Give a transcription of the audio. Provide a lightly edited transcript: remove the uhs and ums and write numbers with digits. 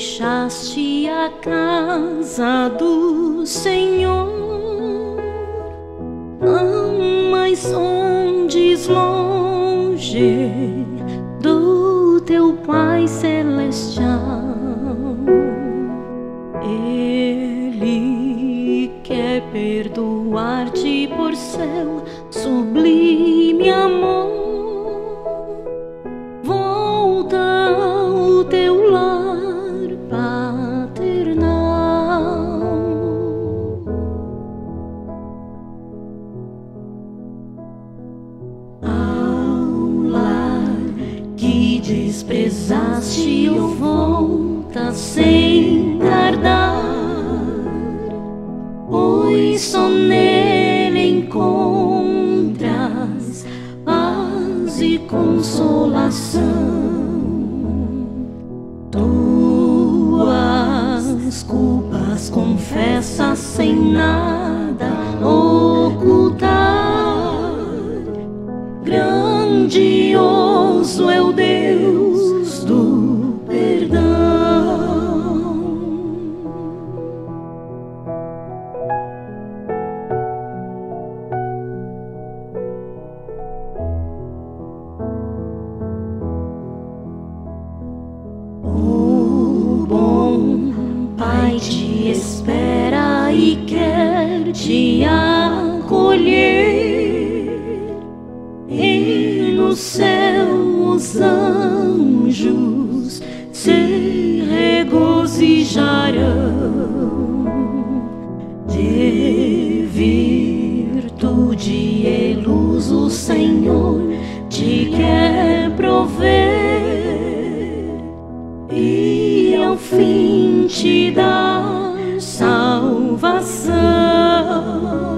deixaste a casa do Senhor, não mais ondes longe do teu Pai Celestial. Ele quer perdoar-te por seu sublime amor. Volta ao teu lar paternal. Ao lar que desprezaste, ou volta sem tardar, pois só nele encontras paz e consolação. Tuas culpas confessa sem nada ocultar. Grandioso é o Deus do perdão. O bom Pai te espera e quer te acolher. E no céu os anjos se regozijarão. De virtude e luz o Senhor te quer prover, e ao fim te dar salvação.